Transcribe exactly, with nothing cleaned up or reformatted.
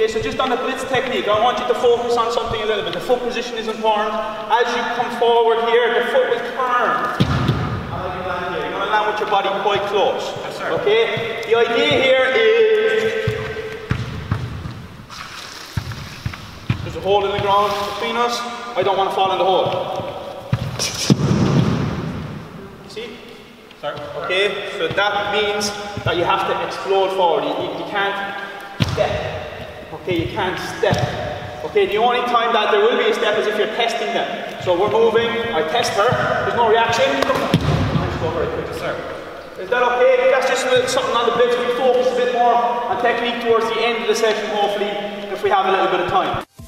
Okay, so just on the blitz technique, I want you to focus on something a little bit. The foot position is important. As you come forward here, the foot will turn. And like you land here, you're going to land with your body quite close. Yes, sir. Okay, the idea here is there's a hole in the ground between us. I don't want to fall in the hole. See? Sorry. Okay, so that means that you have to explode forward. You, you, you can't step. Okay, you can't step. Okay, the only time that there will be a step is if you're testing them. So we're moving, I test her, there's no reaction. Let's go very quick, sir. Is that okay? That's just something on the blitz. We focus a bit more on technique towards the end of the session, hopefully, if we have a little bit of time.